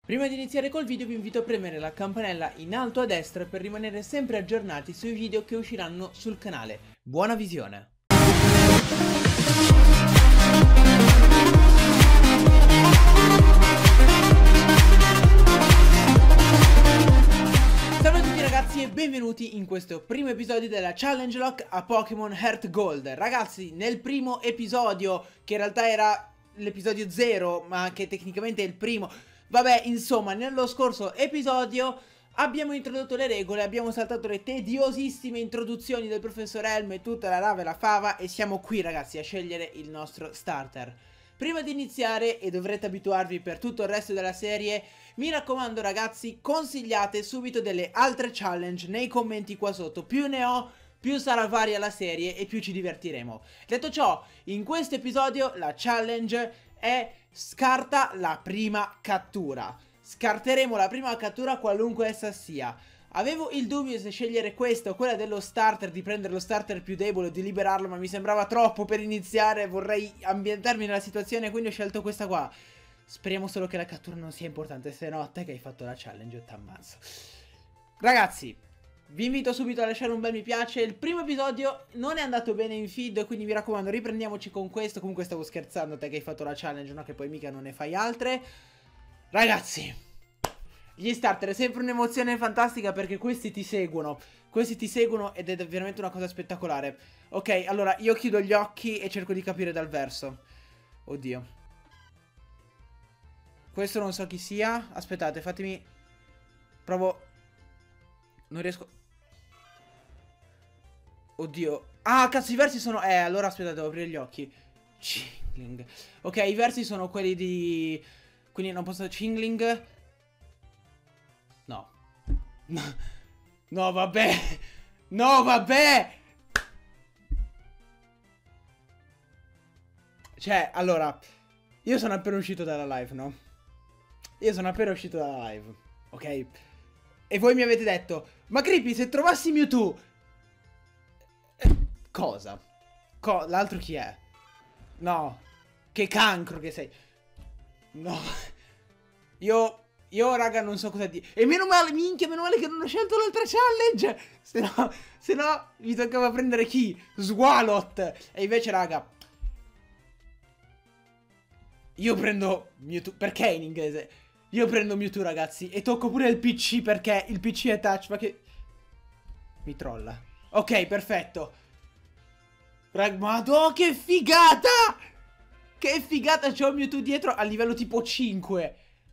Prima di iniziare col video vi invito a premere la campanella in alto a destra per rimanere sempre aggiornati sui video che usciranno sul canale. Buona visione! Salve a tutti ragazzi e benvenuti in questo primo episodio della Challenge Lock a Pokémon Heart Gold. Ragazzi, nel primo episodio, che in realtà era l'episodio 0, ma che tecnicamente è il primo... Vabbè, insomma, nello scorso episodio abbiamo introdotto le regole, abbiamo saltato le tediosissime introduzioni del professor Elm e tutta la rava e la fava e siamo qui ragazzi a scegliere il nostro starter. Prima di iniziare, e dovrete abituarvi per tutto il resto della serie, mi raccomando ragazzi, consigliate subito delle altre challenge nei commenti qua sotto, più ne ho, più sarà varia la serie e più ci divertiremo. Detto ciò, in questo episodio la challenge è scarta la prima cattura. Scarteremo la prima cattura qualunque essa sia. Avevo il dubbio se scegliere questa o quella dello starter, di prendere lo starter più debole o di liberarlo, ma mi sembrava troppo per iniziare, vorrei ambientarmi nella situazione, quindi ho scelto questa qua. Speriamo solo che la cattura non sia importante, se no a te che hai fatto la challenge t'ammazzo. Ragazzi, vi invito subito a lasciare un bel mi piace. Il primo episodio non è andato bene in feed, quindi mi raccomando riprendiamoci con questo. Comunque stavo scherzando, te che hai fatto la challenge, no? Che poi mica non ne fai altre. Ragazzi, gli starter è sempre un'emozione fantastica perché questi ti seguono. Questi ti seguono ed è veramente una cosa spettacolare. Ok, allora io chiudo gli occhi e cerco di capire dal verso. Oddio. Questo non so chi sia. Aspettate, fatemi... Provo... Non riesco... Oddio. Ah, cazzo, i versi sono... allora aspetta, devo aprire gli occhi. Chingling. Ok, i versi sono quelli di... Quindi non posso... Chingling. No. No. No, vabbè. No, vabbè. Cioè, allora... Io sono appena uscito dalla live, no? Io sono appena uscito dalla live. Ok? E voi mi avete detto... Ma Creepy, se trovassi Mewtwo... Cosa? L'altro chi è? No. Che cancro che sei. No. Io raga non so cosa dire. E meno male, minchia, meno male che non ho scelto l'altra challenge. Se no mi toccava prendere chi? Swalot. E invece raga, io prendo Mewtwo. Perché in inglese? Io prendo Mewtwo ragazzi. E tocco pure il PC perché il PC è touch. Ma che... Mi trolla. Ok, perfetto. Madò, che figata! Che figata, c'ho Mewtwo dietro a livello tipo 5.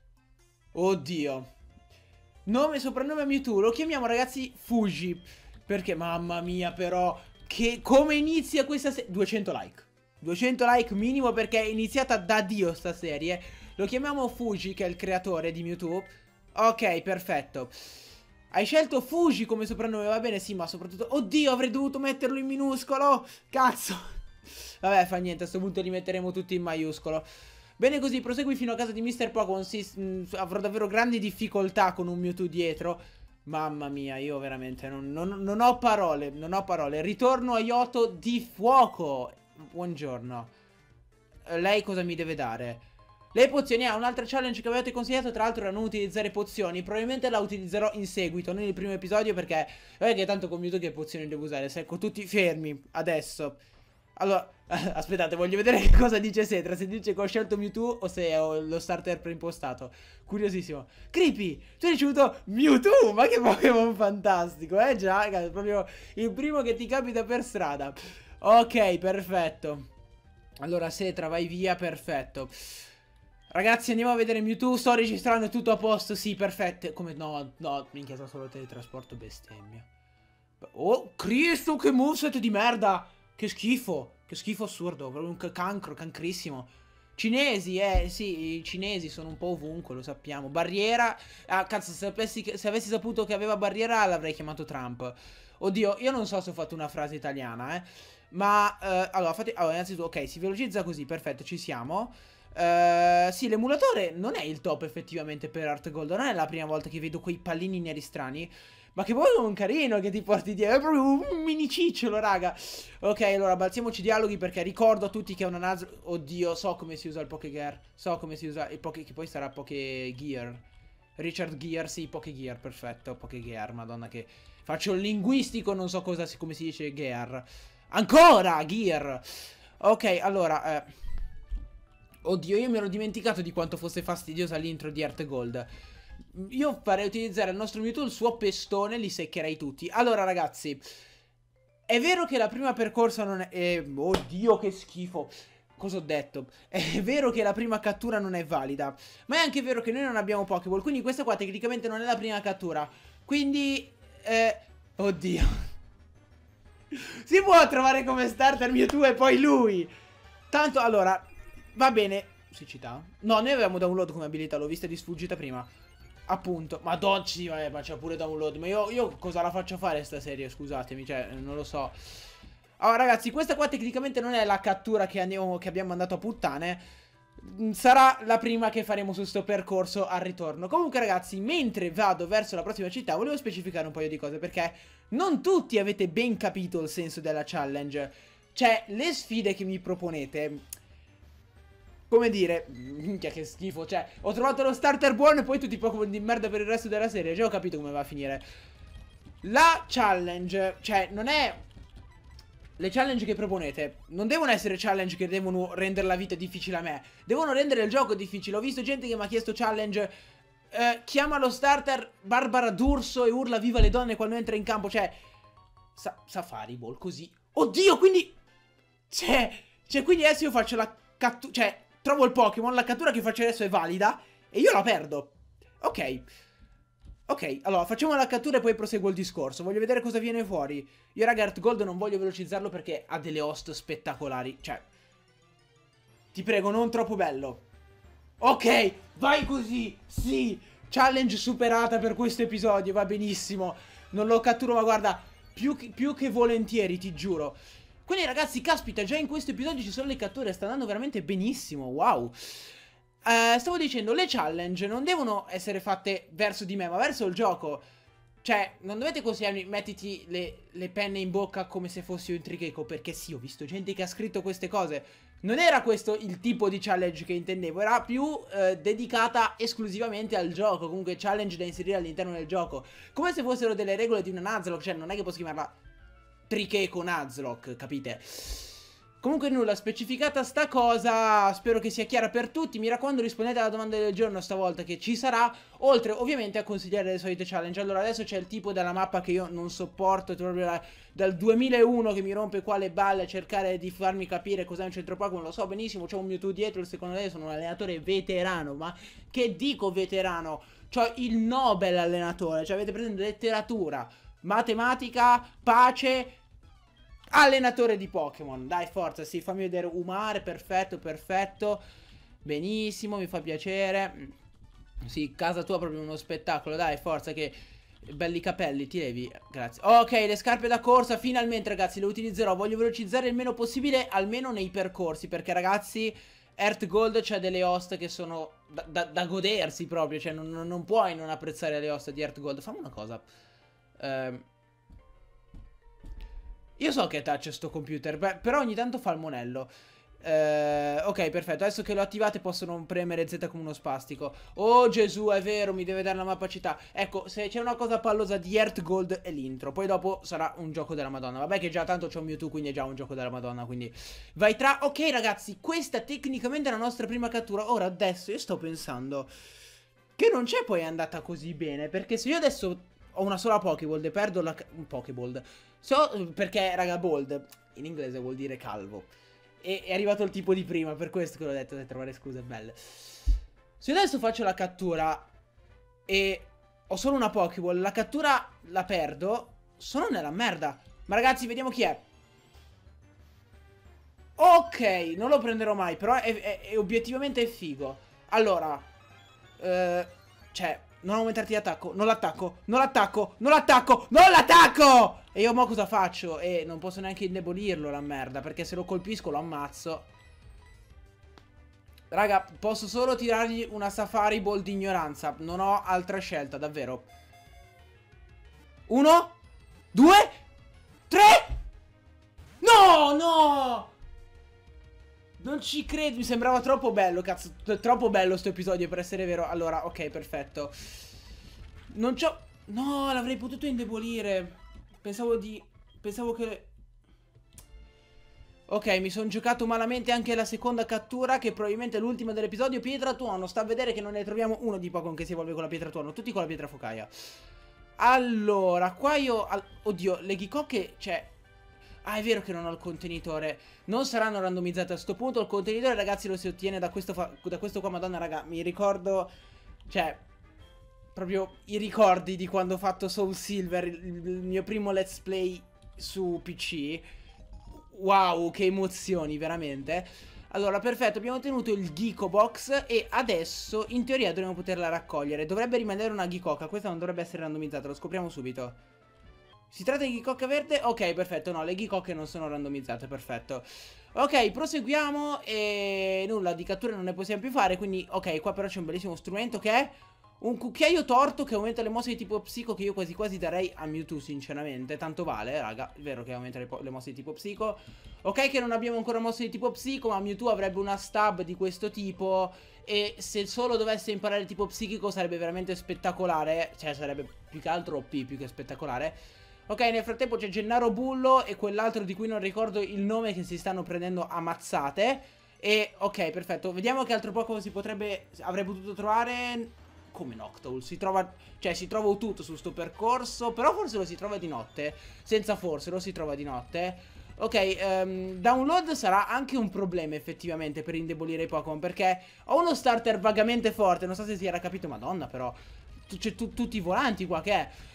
Oddio. Nome e soprannome Mewtwo. Lo chiamiamo ragazzi Fuji. Perché, mamma mia però, che come inizia questa serie? 200 like. 200 like minimo perché è iniziata da Dio sta serie. Lo chiamiamo Fuji, che è il creatore di Mewtwo. Ok, perfetto. Hai scelto Fuji come soprannome, va bene, sì, ma soprattutto... Oddio, avrei dovuto metterlo in minuscolo. Cazzo. Vabbè, fa niente, a sto punto li metteremo tutti in maiuscolo. Bene così, prosegui fino a casa di Mr. Pokémon. Sì, avrò davvero grandi difficoltà con un Mewtwo dietro. Mamma mia, io veramente non ho parole, non ho parole. Ritorno a Yoto di fuoco. Buongiorno. Lei cosa mi deve dare? Le pozioni, un'altra challenge che avete consigliato tra l'altro era non utilizzare pozioni. Probabilmente la utilizzerò in seguito, non nel primo episodio perché che tanto con Mewtwo che pozioni devo usare. Secco tutti fermi, adesso. Allora, aspettate, voglio vedere che cosa dice Setra. Se dice che ho scelto Mewtwo o se ho lo starter preimpostato. Curiosissimo. Creepy, tu hai ricevuto Mewtwo, ma che Pokémon fantastico, già, è proprio il primo che ti capita per strada. Ok, perfetto. Allora Setra, vai via, perfetto. Ragazzi, andiamo a vedere Mewtwo. Sto registrando, tutto a posto. Sì, perfetto. Come no, minchia, sto solo teletrasporto, bestemmia. Oh, Cristo, che moveset di merda. Che schifo assurdo. Proprio un cancro, cancrissimo. Cinesi, sì, i cinesi sono un po' ovunque, lo sappiamo. Barriera. Ah, cazzo, se avessi saputo che aveva barriera l'avrei chiamato Trump. Oddio, io non so se ho fatto una frase italiana, ma, allora, innanzitutto, ok, si velocizza così, perfetto, ci siamo. Sì, l'emulatore non è il top effettivamente per Heart Gold. Non è la prima volta che vedo quei pallini neri strani. Ma che poi è un carino che ti porti dietro. È proprio un mini cicciolo, raga. Ok, allora balziamoci i dialoghi perché ricordo a tutti che è una Nuzlocke. Oddio, so come si usa il Pokégear. So come si usa il Poké, che poi sarà Pokégear. Richard Gere, sì, Pokegear, perfetto. Pokegear, madonna che... Faccio il linguistico, non so cosa, come si dice Gear. Ancora, Gear. Ok, allora... Oddio, io mi ero dimenticato di quanto fosse fastidiosa l'intro di Earth Gold. Io farei utilizzare il nostro Mewtwo, il suo pestone, li seccherei tutti. Allora, ragazzi, è vero che la prima percorsa non è... oddio, che schifo. Cosa ho detto? È vero che la prima cattura non è valida, ma è anche vero che noi non abbiamo Pokéball, quindi questa qua tecnicamente non è la prima cattura. Quindi... oddio. Si può trovare come starter Mewtwo e poi lui. Tanto, allora, va bene. Siccità? No, noi avevamo download come abilità, l'ho vista di sfuggita prima. Appunto, madonna, sì, vabbè, ma c'è pure download. Ma io cosa la faccio fare sta serie, scusatemi, cioè, non lo so. Allora, ragazzi, questa qua tecnicamente non è la cattura che abbiamo mandato a puttane. Sarà la prima che faremo su sto percorso al ritorno. Comunque, ragazzi, mentre vado verso la prossima città, volevo specificare un paio di cose, perché non tutti avete ben capito il senso della challenge. Cioè, le sfide che mi proponete... Come dire, minchia che schifo, cioè, ho trovato lo starter buono e poi tutti Pokémon di merda per il resto della serie, già ho capito come va a finire. La challenge, cioè, non è... Le challenge che proponete non devono essere challenge che devono rendere la vita difficile a me, devono rendere il gioco difficile. Ho visto gente che mi ha chiesto challenge, chiama lo starter Barbara d'Urso e urla viva le donne quando entra in campo, cioè... Safari Ball, così. Oddio, quindi... Cioè, quindi adesso io faccio la cattura, cioè... Trovo il Pokémon, la cattura che faccio adesso è valida e io la perdo. Ok. Ok, allora facciamo la cattura e poi proseguo il discorso. Voglio vedere cosa viene fuori. Io, raga, Earth Gold non voglio velocizzarlo perché ha delle host spettacolari. Cioè, ti prego, non troppo bello. Ok, vai così. Sì, challenge superata per questo episodio, va benissimo. Non lo catturo, ma guarda, più che volentieri, ti giuro. Quindi, ragazzi, caspita, già in questo episodio ci sono le catture, sta andando veramente benissimo, wow. Stavo dicendo, le challenge non devono essere fatte verso di me, ma verso il gioco. Cioè, non dovete consigliarmi, mettiti le penne in bocca come se fossi un tricheco, perché sì, ho visto gente che ha scritto queste cose. Non era questo il tipo di challenge che intendevo, era più dedicata esclusivamente al gioco, comunque challenge da inserire all'interno del gioco. Come se fossero delle regole di una Nuzlocke, cioè non è che posso chiamarla... Tricheco Nuzlocke, capite? Comunque nulla, specificata sta cosa, spero che sia chiara per tutti. Mi raccomando, rispondete alla domanda del giorno stavolta che ci sarà, oltre ovviamente a consigliare le solite challenge. Allora adesso c'è il tipo della mappa che io non sopporto, è proprio dal 2001 che mi rompe qua le balle a cercare di farmi capire cos'è un centro Pokémon. Lo so benissimo, c'ho un Mewtwo dietro, secondo me sono un allenatore veterano, ma che dico veterano? C'ho il Nobel allenatore, cioè avete presente letteratura, matematica, pace, allenatore di Pokémon. Dai, forza, sì, fammi vedere Umare, perfetto, perfetto. Benissimo, mi fa piacere. Sì, casa tua è proprio uno spettacolo, dai, forza che... Belli capelli, ti levi, grazie. Ok, le scarpe da corsa, finalmente ragazzi le utilizzerò. Voglio velocizzare il meno possibile, almeno nei percorsi, perché ragazzi... Earth Gold c'ha delle host che sono da godersi proprio, cioè non puoi non apprezzare le host di Earth Gold. Fammi una cosa. Io so che touch sto computer, però ogni tanto fa il monello. Ok, perfetto. Adesso che lo attivate posso non premere Z come uno spastico. Oh Gesù, è vero, mi deve dare la mappa città. Ecco, se c'è una cosa pallosa di Earth Gold è l'intro. Poi dopo sarà un gioco della Madonna. Vabbè che già tanto c'ho un Mewtwo, quindi è già un gioco della Madonna, quindi vai tra... Ok ragazzi, questa tecnicamente è la nostra prima cattura. Ora adesso io sto pensando che non c'è poi andata così bene, perché se io adesso ho una sola Pokéball e perdo la... Un Pokéball. Perché, raga, bold in inglese vuol dire calvo. E è arrivato il tipo di prima, per questo che l'ho detto, da trovare scuse belle. Se io adesso faccio la cattura e ho solo una Pokéball, la cattura la perdo, sono nella merda. Ma ragazzi, vediamo chi è. Ok, non lo prenderò mai, però è obiettivamente è figo. Allora, cioè, non aumentarti di attacco, non l'attacco, non l'attacco, non l'attacco, non l'attacco! E io mo cosa faccio? E non posso neanche indebolirlo la merda, perché se lo colpisco lo ammazzo. Raga, posso solo tirargli una Safari Ball di ignoranza. Non ho altra scelta, davvero. 1, 2, 3. No, no! Non ci credo, mi sembrava troppo bello, cazzo. Troppo bello sto episodio per essere vero. Allora, ok, perfetto. Non c'ho... No, l'avrei potuto indebolire. Pensavo che... Ok, mi sono giocato malamente anche la seconda cattura, che probabilmente è l'ultima dell'episodio. Pietra tuono, sta a vedere che non ne troviamo uno di Pokémon che si evolve con la pietra tuono, tutti con la pietra focaia. Allora, qua io... Oddio, le Ghicocche, cioè... Ah, è vero che non ho il contenitore. Non saranno randomizzate a sto punto. Il contenitore, ragazzi, lo si ottiene da questo qua. Madonna, raga, mi ricordo... Cioè... Proprio i ricordi di quando ho fatto Soul Silver, il mio primo let's play su PC. Wow, che emozioni, veramente. Allora, perfetto, abbiamo ottenuto il Geeko Box e adesso, in teoria, dovremmo poterla raccogliere. Dovrebbe rimanere una Ghicocca, questa non dovrebbe essere randomizzata, lo scopriamo subito. Si tratta di Ghicocca verde? Ok, perfetto, no, le Ghicocche non sono randomizzate, perfetto. Ok, proseguiamo e nulla, di catture non ne possiamo più fare, quindi, ok, qua però c'è un bellissimo strumento che è... Un cucchiaio torto che aumenta le mosse di tipo psico, che io quasi quasi darei a Mewtwo sinceramente. Tanto vale, raga, è vero che aumenta le mosse di tipo psico. Ok che non abbiamo ancora mosse di tipo psico, ma Mewtwo avrebbe una stab di questo tipo. E se solo dovesse imparare il tipo psichico sarebbe veramente spettacolare. Cioè sarebbe più che altro OP, più che spettacolare. Ok, nel frattempo c'è Gennaro Bullo e quell'altro di cui non ricordo il nome, che si stanno prendendo ammazzate. E ok, perfetto, vediamo che altro Pokémon avrei potuto trovare. Come Noctowl, si trova tutto su sto percorso, però forse lo si trova di notte. Senza forse, lo si trova di notte. Ok, download sarà anche un problema effettivamente per indebolire i Pokémon, perché ho uno starter vagamente forte, non so se si era capito, madonna però. C'è tutti i volanti qua che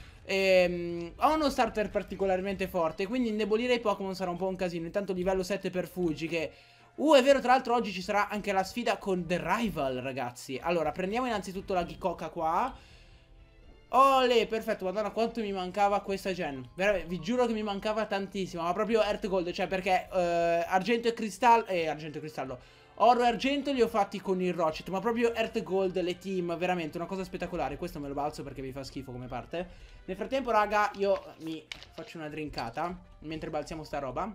è. Ho uno starter particolarmente forte, quindi indebolire i Pokémon sarà un po' un casino. Intanto livello 7 per Fuji che... è vero, tra l'altro oggi ci sarà anche la sfida con The Rival, ragazzi. Allora, prendiamo innanzitutto la Ghicocca qua. Olè, perfetto, madonna quanto mi mancava questa gen. Veramente, vi giuro che mi mancava tantissimo. Ma proprio Earth Gold, cioè perché argento e cristallo, argento e cristallo, oro e argento li ho fatti con il Rocket. Ma proprio Earth Gold, le team, veramente una cosa spettacolare. Questo me lo balzo perché mi fa schifo come parte. Nel frattempo, raga, io mi faccio una drinkata mentre balziamo sta roba.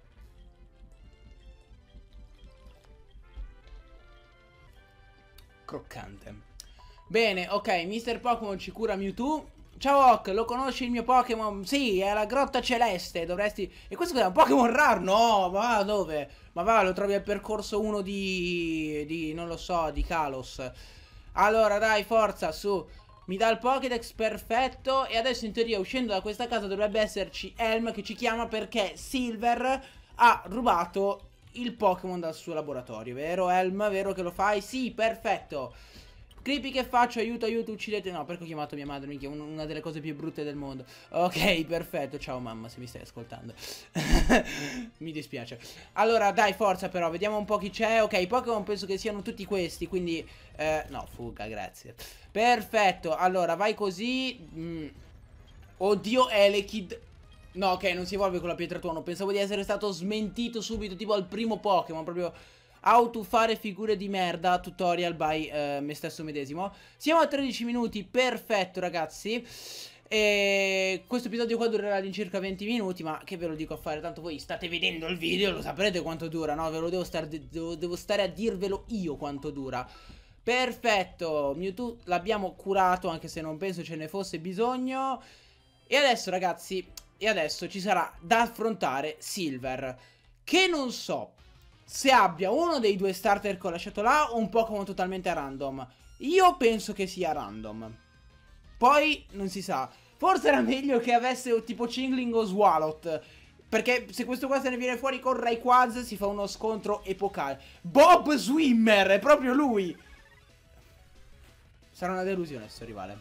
Croccante. Bene, ok, Mister Pokémon ci cura Mewtwo. Ciao Hawk, lo conosci il mio Pokémon? Sì, è la grotta celeste, dovresti... E questo è un Pokémon raro? No, ma va, dove? Ma va, lo trovi al percorso 1 non lo so, di Kalos. Allora, dai, forza, su. Mi dà il Pokédex, perfetto. E adesso in teoria, uscendo da questa casa, dovrebbe esserci Elm che ci chiama perché Silver ha rubato il Pokémon dal suo laboratorio. Vero, Elm? Vero che lo fai? Sì, perfetto. Creepy, che faccio? Aiuto, aiuto, uccidete. No, perché ho chiamato mia madre, minchia, una delle cose più brutte del mondo. Ok, perfetto, ciao mamma, se mi stai ascoltando. Mi dispiace. Allora, dai, forza però, vediamo un po' chi c'è. Ok, i Pokémon penso che siano tutti questi, quindi no, fuga, grazie. Perfetto, allora, vai così. Oddio, Elekid. No, ok, non si evolve con la pietra tuono. Pensavo di essere stato smentito subito, tipo al primo Pokémon, proprio... How to fare figure di merda, tutorial by me stesso medesimo. Siamo a 13 minuti, perfetto ragazzi. E questo episodio qua durerà all'incirca 20 minuti, ma che ve lo dico a fare? Tanto voi state vedendo il video, lo saprete quanto dura, no? Ve lo devo stare a dirvelo io quanto dura. Perfetto, Mewtwo l'abbiamo curato, anche se non penso ce ne fosse bisogno. E adesso ragazzi, ci sarà da affrontare Silver, che non so se abbia uno dei due starter che ho lasciato là o un Pokémon totalmente random. Io penso che sia random. Poi non si sa. Forse era meglio che avesse tipo Chingling o Swalot, perché se questo qua se ne viene fuori con Rayquaza si fa uno scontro epocale. Bob Swimmer, è proprio lui. Sarà una delusione sto rivale.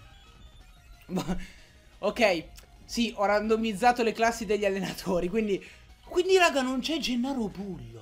Ok, sì, ho randomizzato le classi degli allenatori, quindi raga non c'è Gennaro Bullo.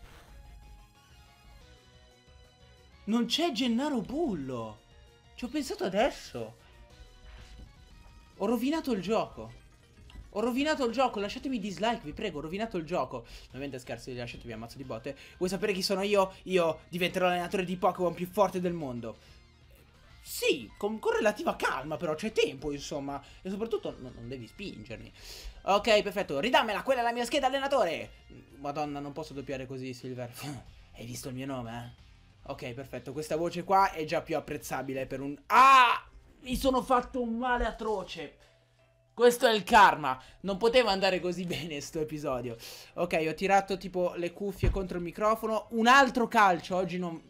Non c'è Gennaro Bullo. Ci ho pensato adesso. Ho rovinato il gioco. Ho rovinato il gioco. Lasciatemi dislike, vi prego. Ho rovinato il gioco. Ovviamente scherzo, lasciatevi ammazzo di botte. Vuoi sapere chi sono io? Io diventerò l'allenatore di Pokémon più forte del mondo. Sì, con relativa calma però, c'è tempo insomma. E soprattutto non devi spingermi. Ok, perfetto. Ridammela, quella è la mia scheda allenatore. Madonna, non posso doppiare così, Silver. Hai visto il mio nome, eh? Ok, perfetto, questa voce qua è già più apprezzabile per un... Ah! Mi sono fatto un male atroce. Questo è il karma. Non poteva andare così bene sto episodio. Ok, ho tirato tipo le cuffie contro il microfono. Un altro calcio. Oggi non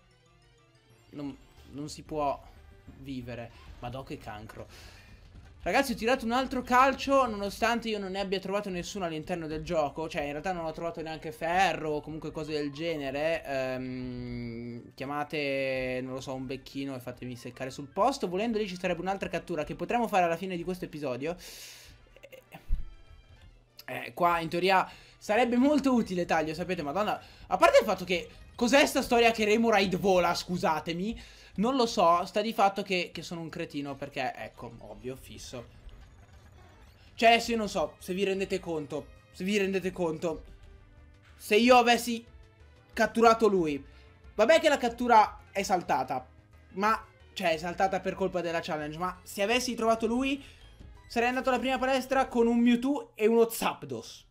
si può vivere. Madò che cancro. Ragazzi, ho tirato un altro calcio nonostante io non ne abbia trovato nessuno all'interno del gioco. Cioè, in realtà non ho trovato neanche ferro o comunque cose del genere. Chiamate, non lo so, un becchino e fatemi seccare sul posto. Volendo lì ci sarebbe un'altra cattura che potremmo fare alla fine di questo episodio. Qua in teoria sarebbe molto utile taglio, sapete, madonna. A parte il fatto che cos'è sta storia che Remoraid vola, scusatemi. Non lo so, sta di fatto che sono un cretino perché, ecco, ovvio, fisso. Cioè, adesso io non so se vi rendete conto. Se io avessi catturato lui. Vabbè che la cattura è saltata. Ma, cioè, è saltata per colpa della challenge. Ma se avessi trovato lui, sarei andato alla prima palestra con un Mewtwo e uno Zapdos.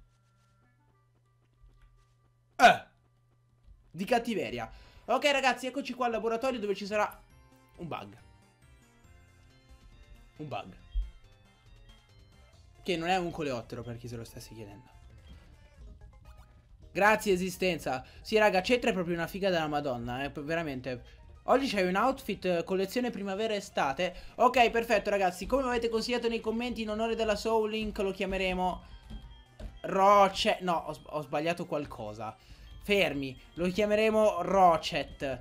Di cattiveria. Ok ragazzi, eccoci qua al laboratorio dove ci sarà un bug. Che non è un coleottero per chi se lo stesse chiedendo. Grazie esistenza. Sì raga, Cetra è proprio una figa della madonna, veramente. Oggi c'hai un outfit collezione primavera-estate. Ok, perfetto ragazzi, come mi avete consigliato nei commenti, in onore della Soul Link lo chiameremo Rochet. No, ho sbagliato qualcosa. Fermi, lo chiameremo Rochet.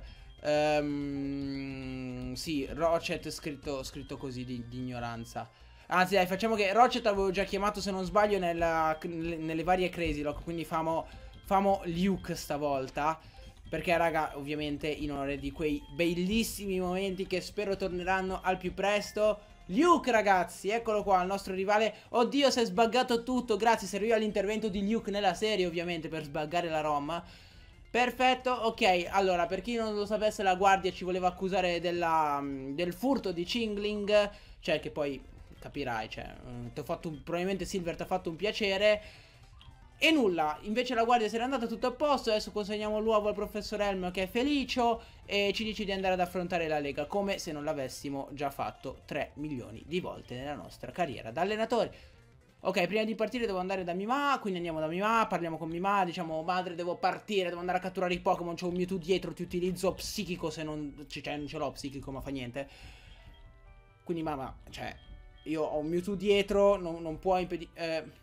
Sì, Rochet scritto così di ignoranza. Anzi dai, facciamo che Rochet avevo già chiamato, se non sbaglio, nelle varie Crazy Lock. Quindi famo Luke stavolta. Perché raga, ovviamente in onore di quei bellissimi momenti che spero torneranno al più presto. Luke ragazzi, eccolo qua, il nostro rivale. Oddio, si è sbuggato tutto. Grazie, serviva l'intervento di Luke nella serie ovviamente per sbuggare la ROM. Perfetto, ok. Allora, per chi non lo sapesse, la guardia ci voleva accusare del furto di Chingling. Cioè, che poi capirai, cioè, probabilmente Silver ti ha fatto un piacere. E nulla, invece la guardia se n'è andata, tutto a posto. Adesso consegniamo l'uovo al professor Elm che è felice e ci dice di andare ad affrontare la Lega, come se non l'avessimo già fatto 3 milioni di volte nella nostra carriera da allenatore. Ok, prima di partire devo andare da Mima, quindi andiamo da Mima, parliamo con Mima, diciamo madre devo partire, devo andare a catturare i Pokémon, c'ho un Mewtwo dietro, ti utilizzo psichico se non... cioè non ce l'ho psichico ma fa niente. Quindi mamma, cioè, io ho un Mewtwo dietro, non può impedire...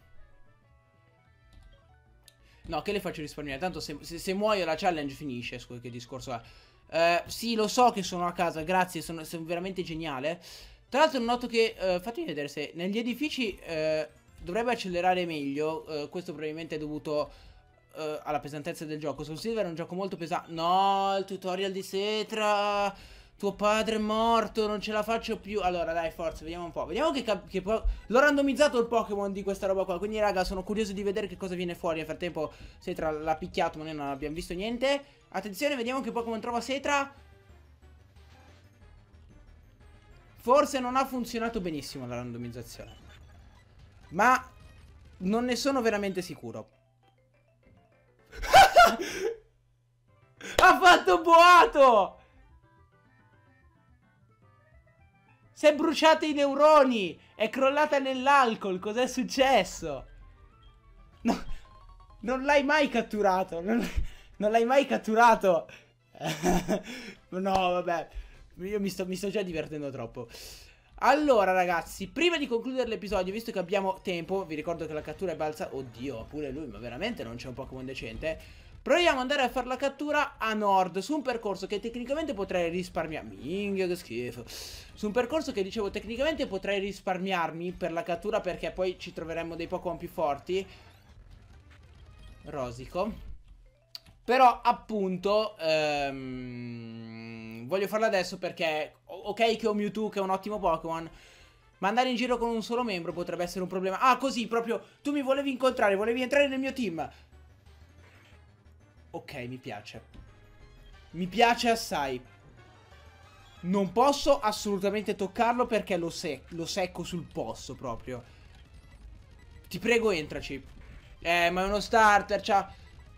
No, che le faccio risparmiare? Tanto se muoio la challenge finisce. Scusa, che discorso è. Sì, lo so che sono a casa, grazie, sono veramente geniale. Tra l'altro noto che, fatemi vedere se negli edifici dovrebbe accelerare meglio. Questo probabilmente è dovuto alla pesantezza del gioco. Soul Silver è un gioco molto pesante. No, il tutorial di Cetra. Tuo padre è morto, non ce la faccio più. Allora dai, forza, vediamo un po'. Vediamo che l'ho randomizzato il Pokémon di questa roba qua. Quindi raga, sono curioso di vedere che cosa viene fuori. Nel frattempo Cetra l'ha picchiato, ma noi non abbiamo visto niente. Attenzione, vediamo che Pokémon trova Cetra. Forse non ha funzionato benissimo la randomizzazione, ma non ne sono veramente sicuro. Ha fatto boato! Si è bruciata i neuroni! È crollata nell'alcol! Cos'è successo? No, non l'hai mai catturato! Non l'hai mai catturato! No, vabbè. Io mi sto già divertendo troppo. Allora, ragazzi, prima di concludere l'episodio, visto che abbiamo tempo, vi ricordo che la cattura è balzata. Oddio, pure lui, ma veramente non c'è un Pokémon decente. Proviamo ad andare a fare la cattura a nord, su un percorso che tecnicamente potrei risparmiarmi. Minchia, che schifo. Su un percorso che dicevo tecnicamente potrei risparmiarmi per la cattura, perché poi ci troveremmo dei Pokémon più forti. Rosico. Però appunto voglio farlo adesso perché ok che ho Mewtwo che è un ottimo Pokémon, ma andare in giro con un solo membro potrebbe essere un problema. Ah, così proprio tu mi volevi incontrare, volevi entrare nel mio team. Ok, mi piace. Mi piace assai. Non posso assolutamente toccarlo perché lo secco sul posto proprio. Ti prego, entraci. Ma è uno starter, c'ha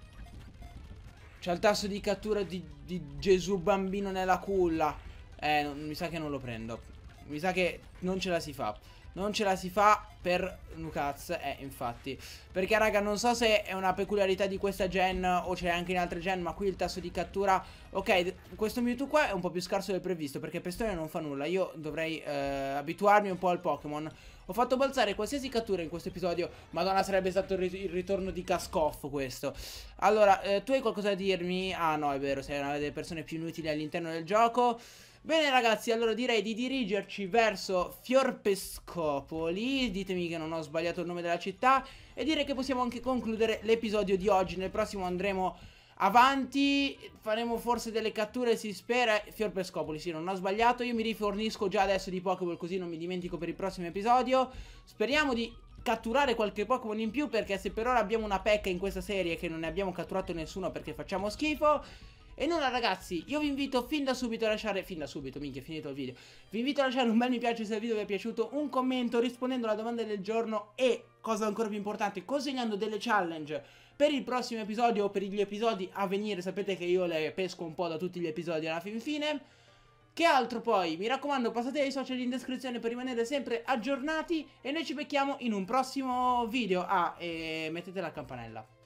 il tasso di cattura di Gesù bambino nella culla. Mi sa che non lo prendo. Mi sa che non ce la si fa. Non ce la si fa per Nukaz, infatti. Perché raga, non so se è una peculiarità di questa gen o c'è anche in altre gen, ma qui il tasso di cattura... Ok, questo Mewtwo qua è un po' più scarso del previsto, perché Pestone non fa nulla. Io dovrei abituarmi un po' al Pokémon. Ho fatto balzare qualsiasi cattura in questo episodio. Madonna, sarebbe stato il ritorno di Cascoff questo. Allora, tu hai qualcosa da dirmi? Ah no, è vero, sei una delle persone più inutili all'interno del gioco. Bene ragazzi, allora direi di dirigerci verso Fiorpescopoli. Ditemi che non ho sbagliato il nome della città. E direi che possiamo anche concludere l'episodio di oggi. Nel prossimo andremo avanti, faremo forse delle catture, si spera. Fiorpescopoli, sì, non ho sbagliato. Io mi rifornisco già adesso di Pokéball, così non mi dimentico per il prossimo episodio. Speriamo di catturare qualche Pokémon in più, perché se per ora abbiamo una pecca in questa serie che non ne abbiamo catturato nessuno perché facciamo schifo. E nulla ragazzi, io vi invito fin da subito a lasciare, minchia, è finito il video. Vi invito a lasciare un bel mi piace se il video vi è piaciuto, un commento rispondendo alla domanda del giorno e, cosa ancora più importante, consegnando delle challenge per il prossimo episodio o per gli episodi a venire. Sapete che io le pesco un po' da tutti gli episodi alla fine. Che altro poi? Mi raccomando, passate ai social in descrizione per rimanere sempre aggiornati e noi ci becchiamo in un prossimo video. Ah, e mettete la campanella.